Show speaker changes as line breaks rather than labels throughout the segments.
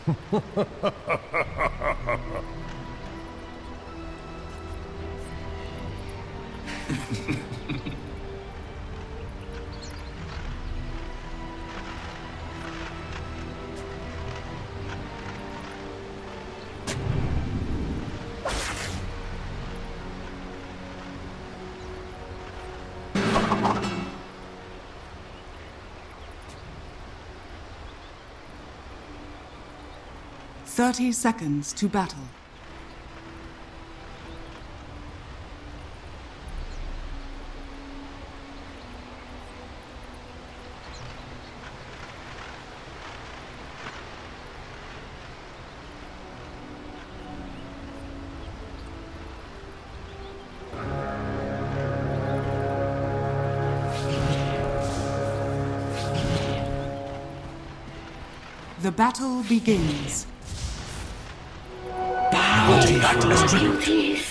30 seconds to battle. The battle begins.
Duties.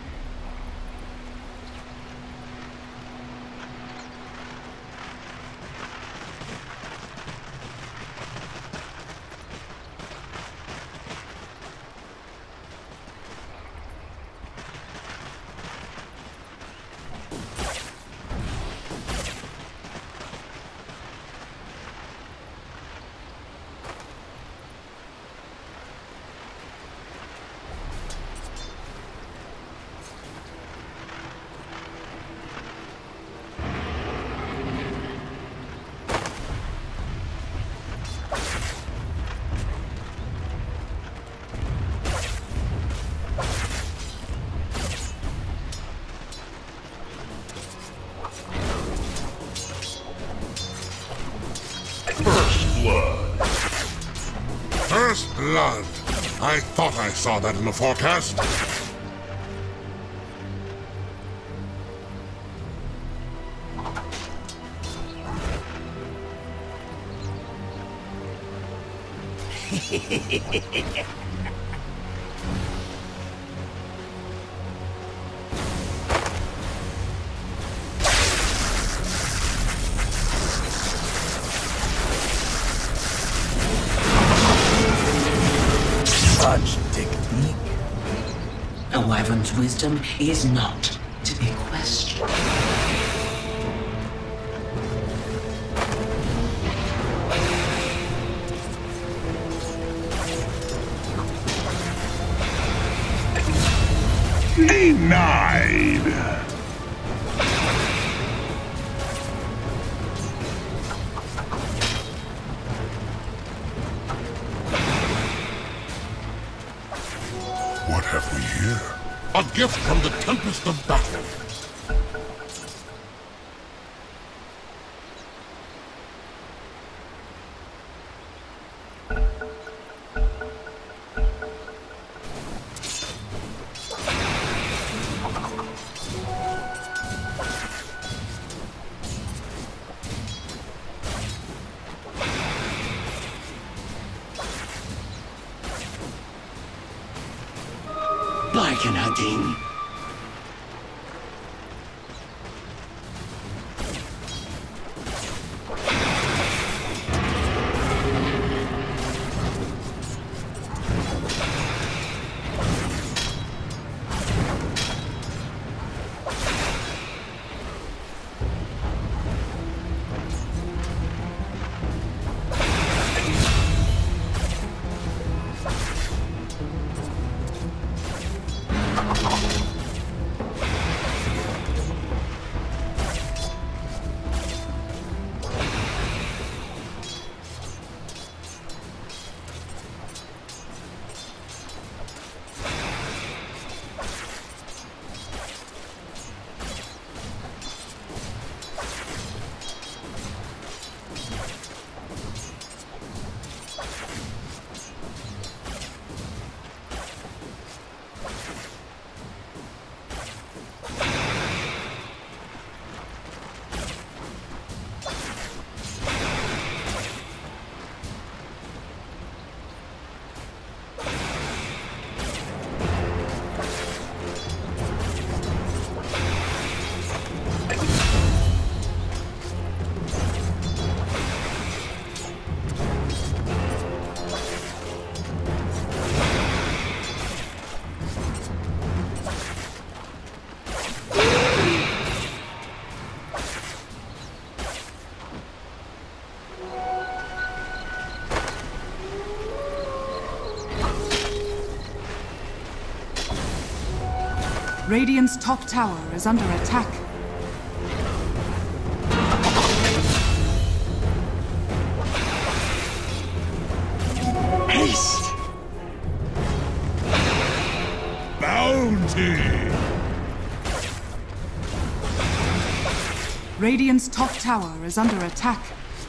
First blood. I thought I saw that in the forecast.
Such technique.
A wyvern's wisdom is not to be questioned.
Denied! What have we here? A gift from the Tempest of Battle.
Bargain.
Radiant's top tower is under attack.
Haste! Bounty!
Radiant's top tower is under attack.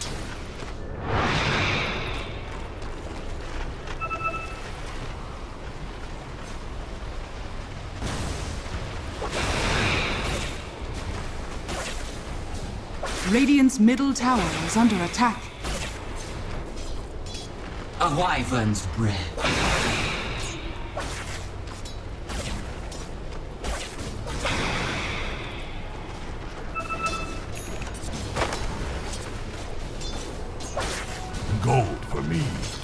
Radiant's middle tower is under attack.
A wyvern's breath.
Gold for me.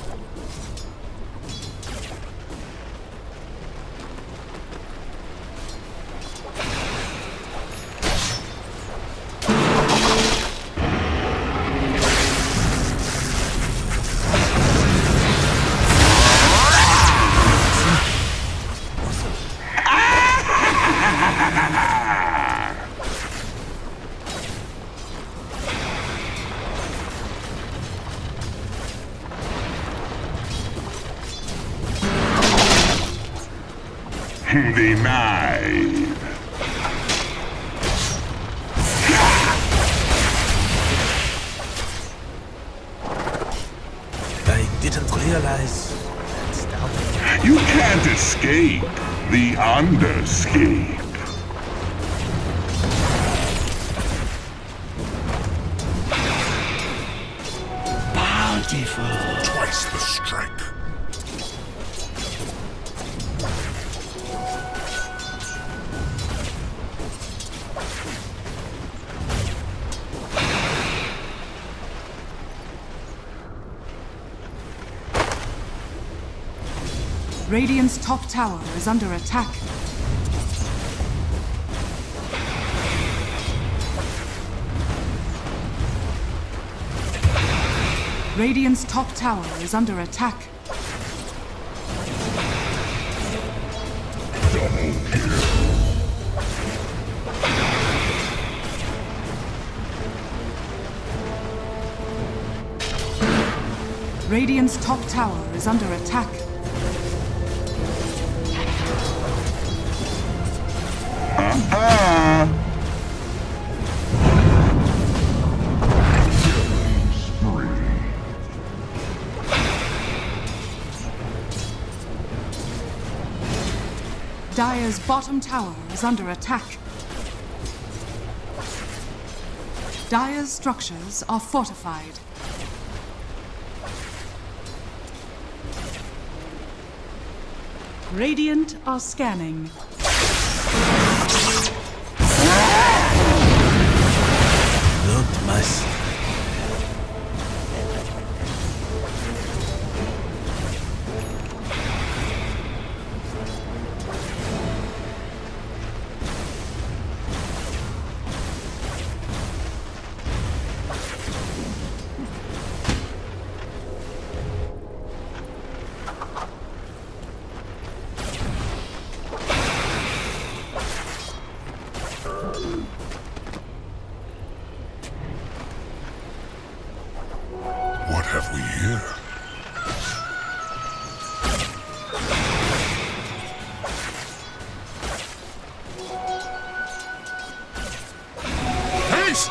Denied.
I didn't realize.
You can't escape the underscape.
Bountiful.
Twice the strike.
Radiant's top tower is under attack. Radiant's top tower is under attack. Radiant's top tower is under attack. Dire's bottom tower is under attack. Dire's structures are fortified. Radiant are scanning.
Not must.
What have we here? Haste!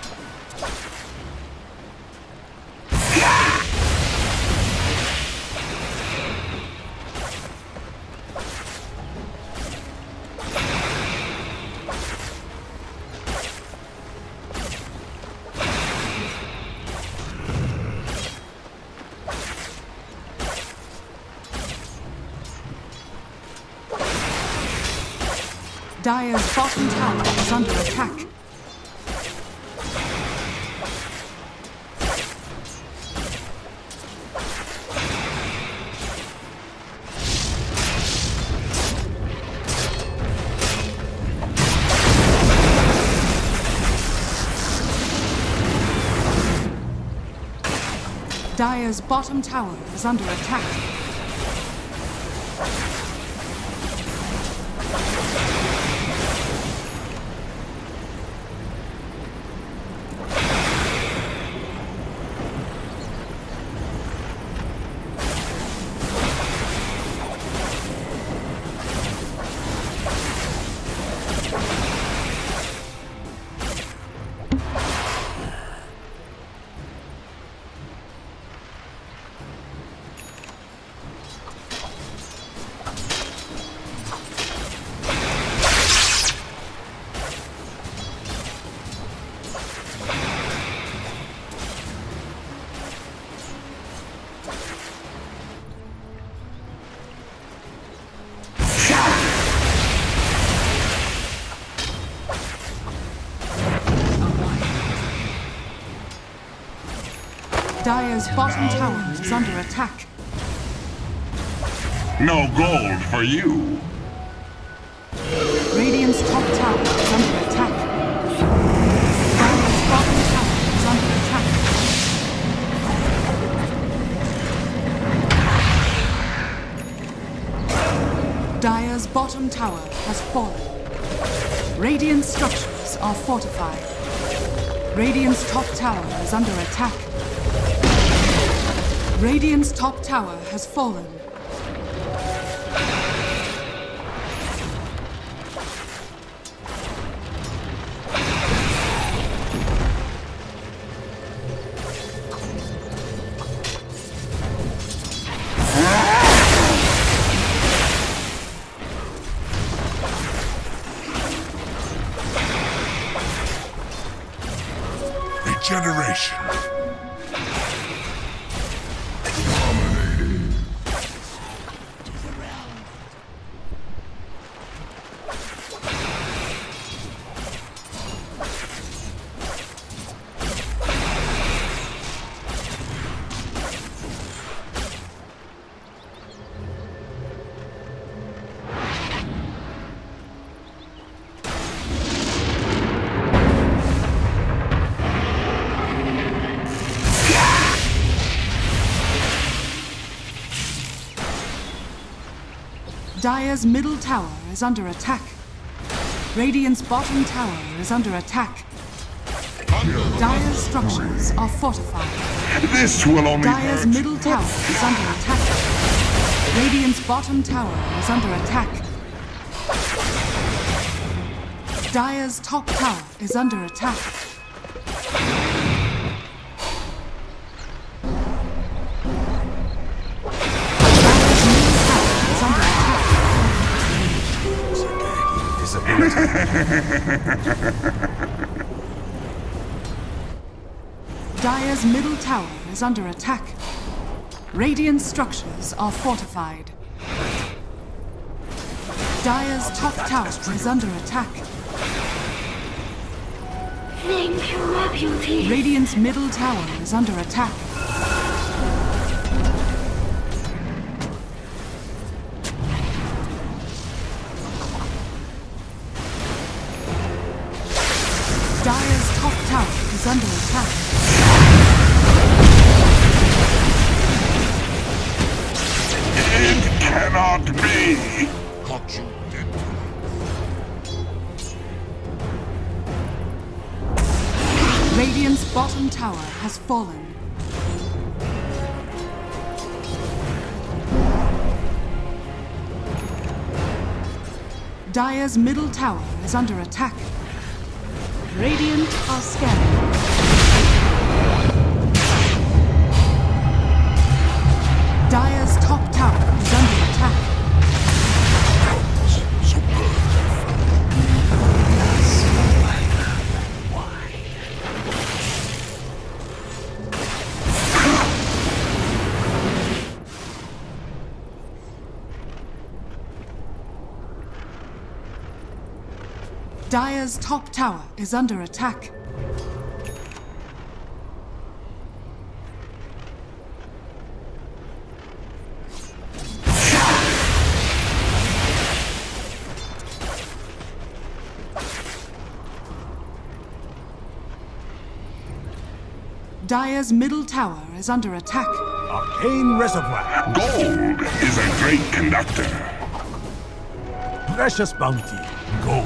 Dire's bottom tower is under attack. Dire's bottom tower is under attack. Dire's bottom tower is under attack.
No gold for you.
Radiant's top tower is under attack. Dire's bottom tower is under attack. Dire's bottom tower has fallen. Radiant structures are fortified. Radiant's top tower is under attack. Radiant's top tower has fallen.
Regeneration.
Dire's middle tower is under attack. Radiant's bottom tower is under attack. Dire's structures are fortified.
This will only
Dire's
hurt.
middle tower is under attack. Radiant's bottom tower is under attack. Dire's top tower is under attack. Dire's middle tower is under attack. Radiant structures are fortified. Dire's top tower is under attack.
Thank you, my beauty.
Radiant's middle tower is under attack. Dire's top tower is under attack.
It cannot be.
Caught you dead.
Radiant's bottom tower has fallen. Dire's middle tower is under attack. Radiant are scanning. Dire's top tower is under attack. Dire's top tower is under attack. Dire's middle tower is under attack.
Arcane Reservoir.
Gold is a great conductor.
Precious bounty. Gold.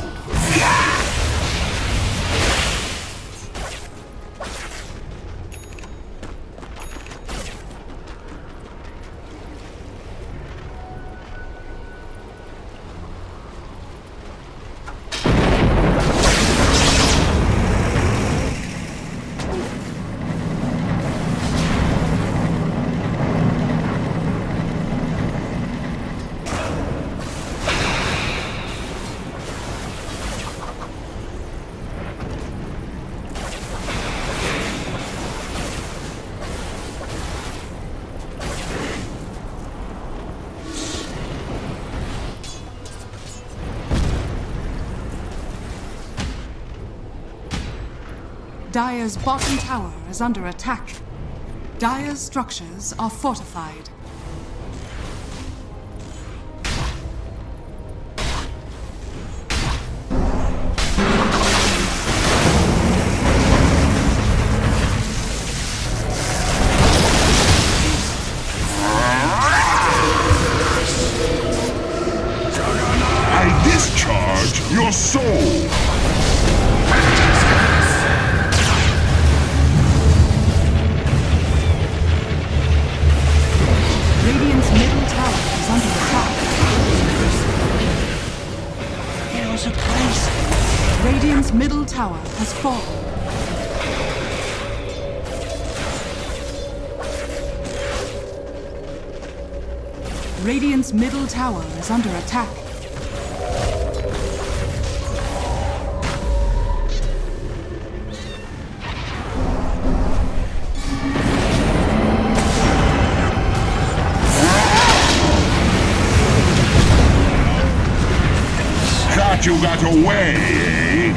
Dire's bottom tower is under attack. Dire's structures are fortified.
I discharge your soul!
Radiant's middle tower is under attack.
There was a place.
Radiant's middle tower has fallen. Radiant's middle tower is under attack.
Thought you got away, eh?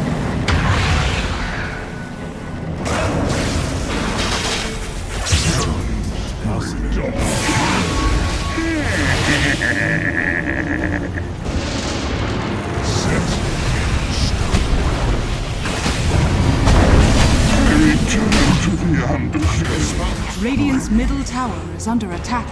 Return to the Undercity.
Radiant's middle tower is under attack.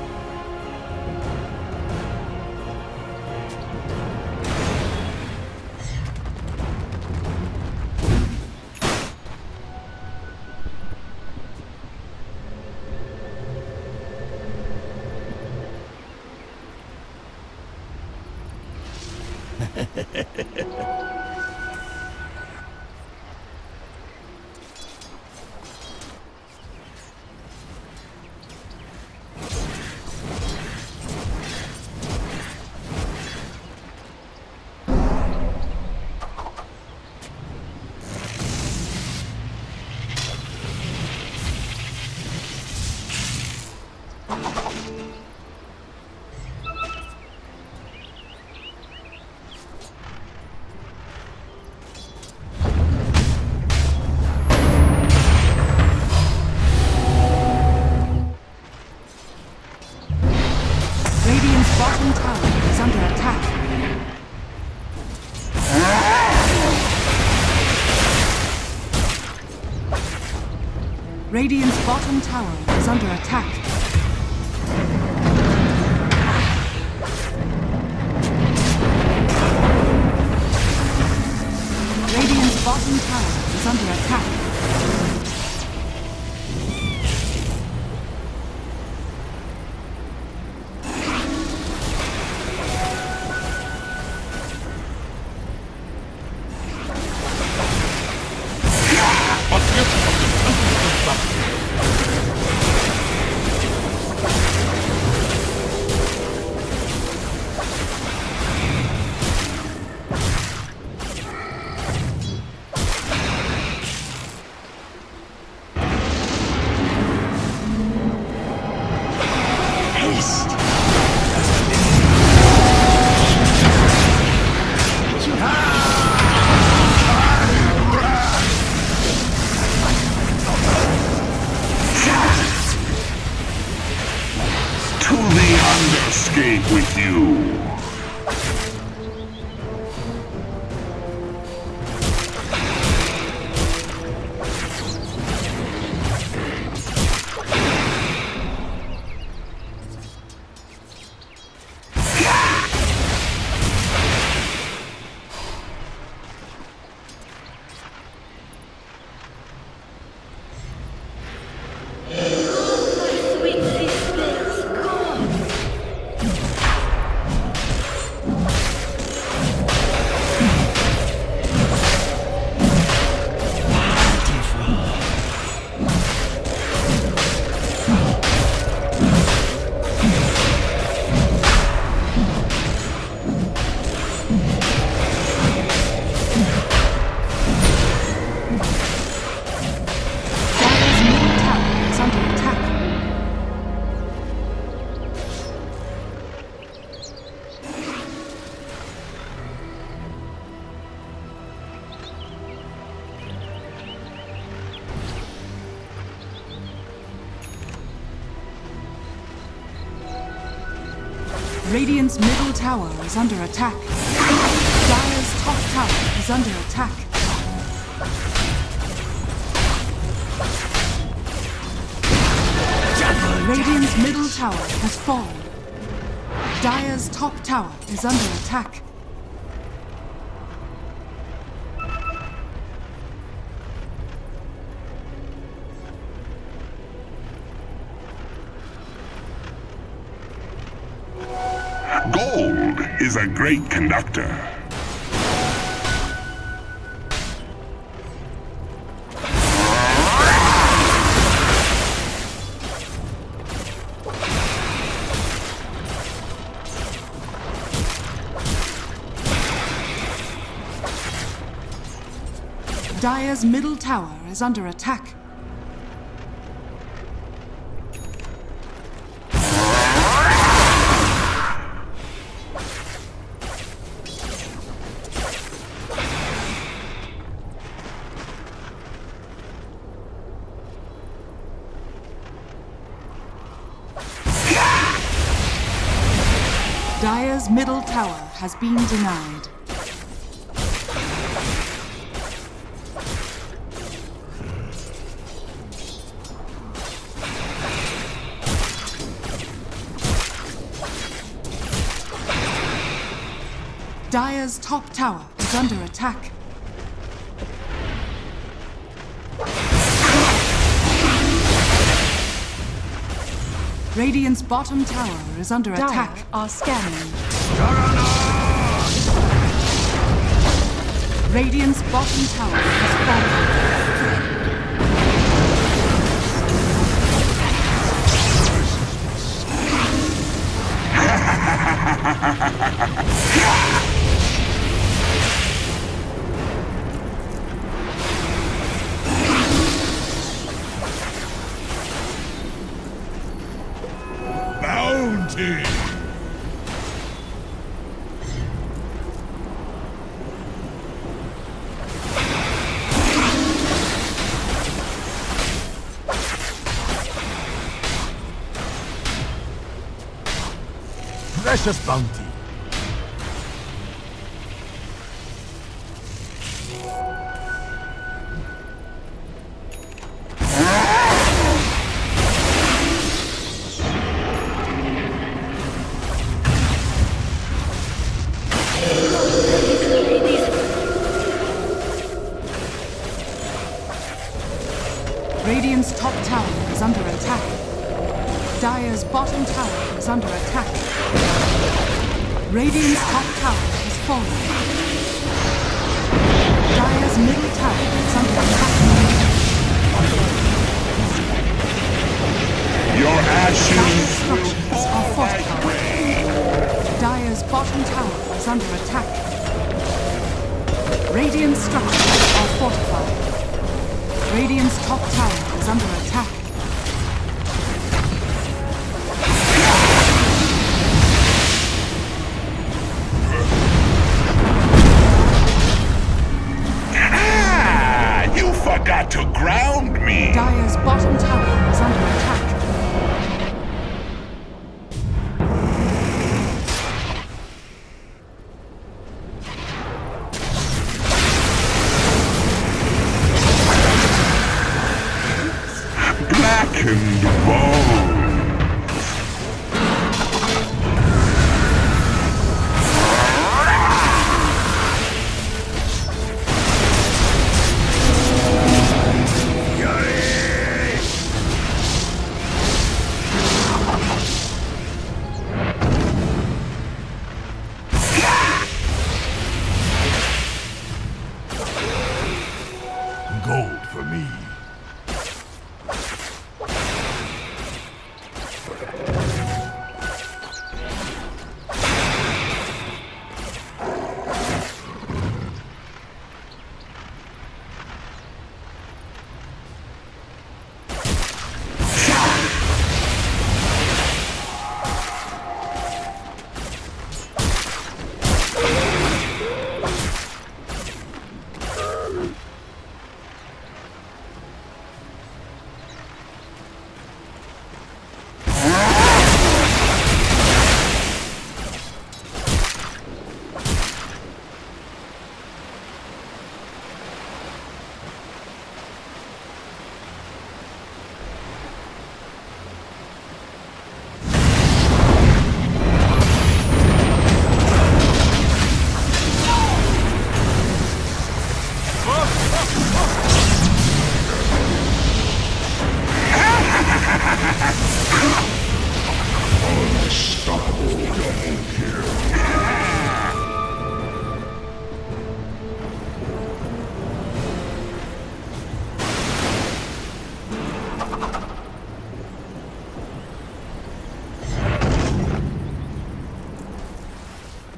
Radiant's bottom tower is under attack. Radiant's bottom tower is under attack. Radiant's bottom tower is under attack.
To the Underscape with you.
Sweet sisters, go!
Radiant's middle tower is under attack. Dire's top tower is under attack. Radiant's middle tower has fallen. Dire's top tower is under attack.
Gold is a great conductor.
Dire's middle tower is under attack. Dire's middle tower has been denied. Dire's top tower is under attack. Radiant's bottom tower is under attack.
Dire are scanning.
Radiant's bottom tower has fallen.
Bounty!
Precious bounty.
Radiant's top tower is under attack. Dire's bottom tower is under attack. Radiant's top tower has fallen. Dire's middle tower is under attack.
Your
Dire's
ashes
structures are fortified. Dire's bottom tower is under attack. Radiant's structures are fortified. Radiant's top tower is under attack.
Ah! You forgot to ground me!
Dire's bottom tower is under attack.
Blackened bone!
Gold for me.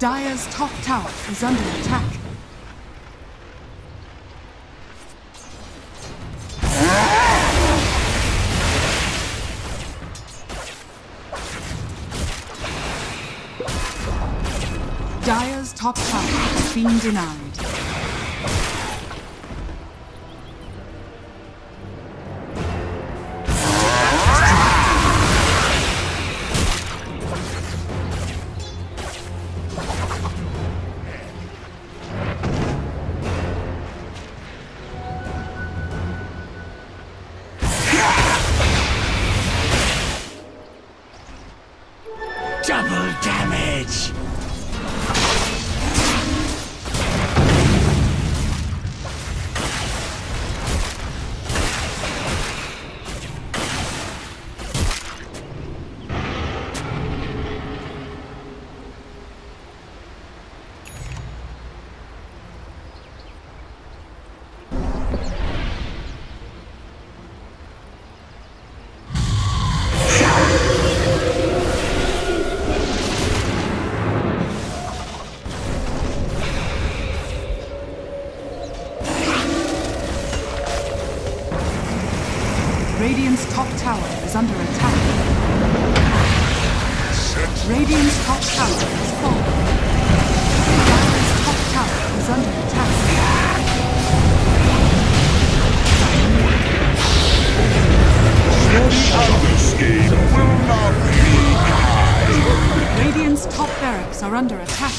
Dire's top tower is under attack. Dire's top tower has been denied.
Double damage!
Radiant's top tower is under attack. Radiant's top tower has fallen. Dire's top tower is under attack.
Escape will not be high.
Radiant's top barracks are under attack.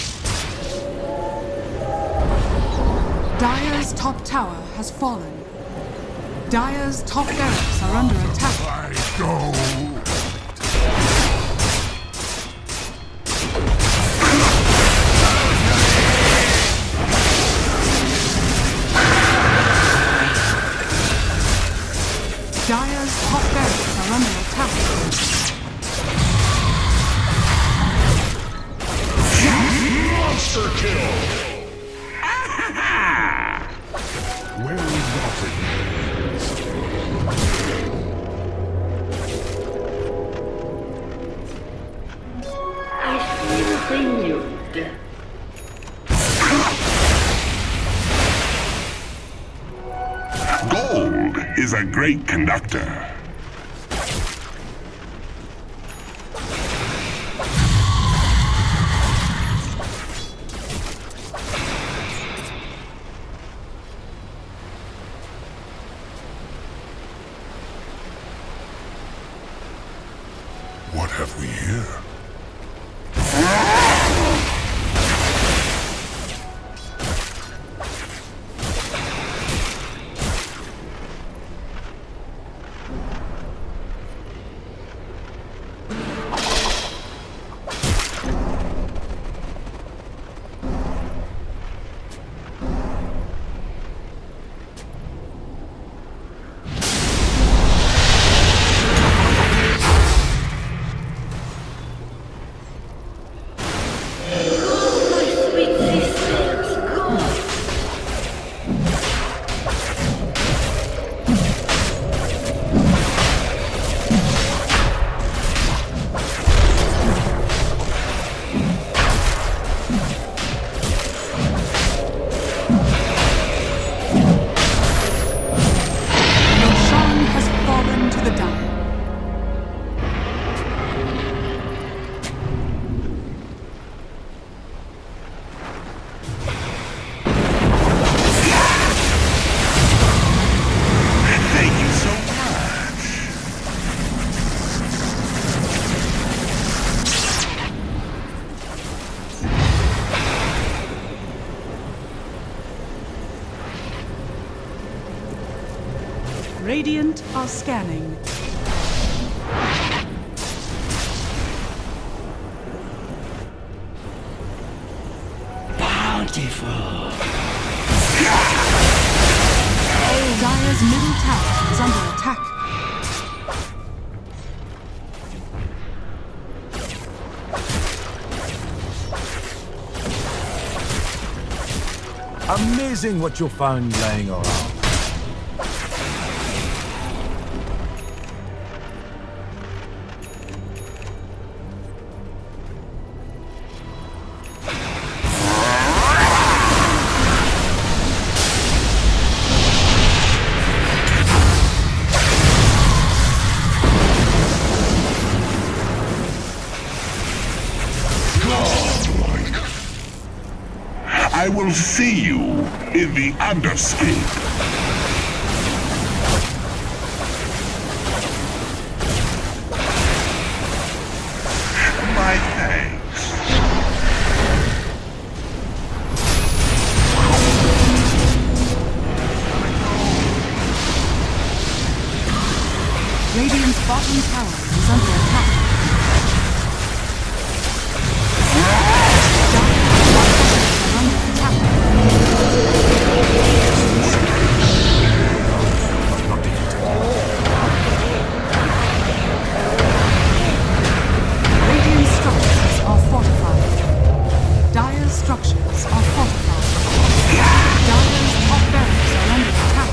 Dire's top tower has fallen. Dire's top barracks are under attack.
I go.
Dire's top barracks are under attack.
Monster kill. Well nothing.
I feel renewed.
Gold is a great conductor. What have we here?
Radiant are scanning.
Bountiful.
Dire's middle tower is under attack.
Amazing what you'll find laying around.
will see you in the Underscape. My thanks.
Radiant's bottom tower is under attack. Radiant structures are fortified. Dire's structures are fortified. Dire's top barracks are under attack.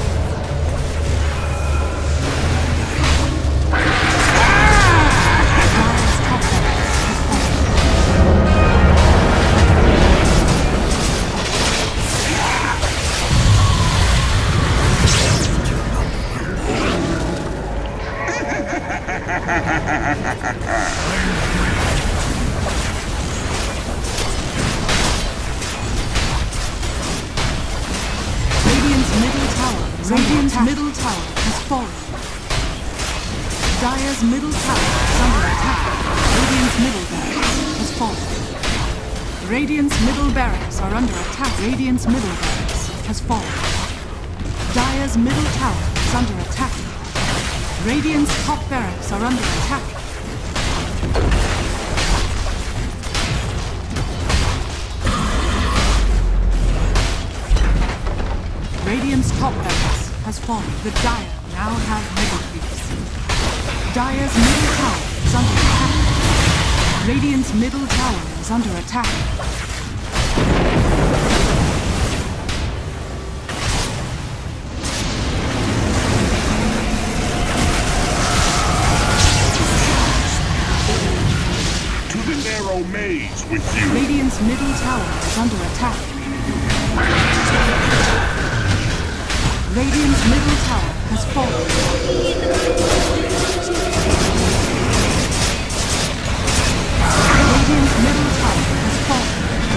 Dire's top barracks is fortified. Radiant's middle tower has fallen. Dire's middle tower is under attack. Radiant's middle barracks has fallen. Radiant's middle barracks are under attack. Radiant's middle barracks has fallen. Dire's middle tower is under attack. Radiant's top barracks are under attack. Radiant's top barracks has fallen. The Dire now have middle creeps. Dire's middle tower is under attack. Radiant's middle tower is under attack.
To the narrow maze with you.
Radiant's middle tower is under attack. Radiant's middle tower has fallen. Radiant's middle tower has fallen.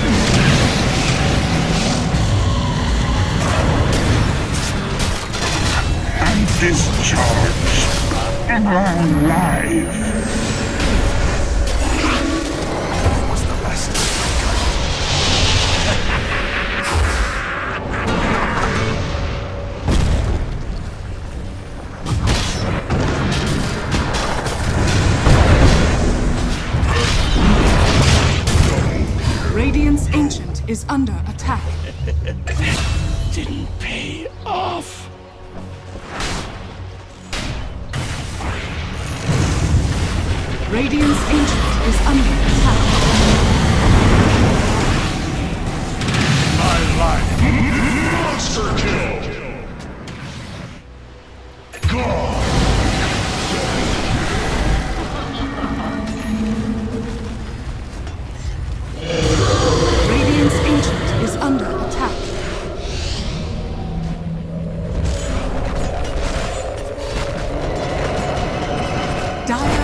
And discharged. Alive.
Radiant's Ancient is under attack.
Didn't pay off.
Radiant's Ancient is under attack.
My life. Monster kill. God.
Radiant's Ancient is under attack. Dire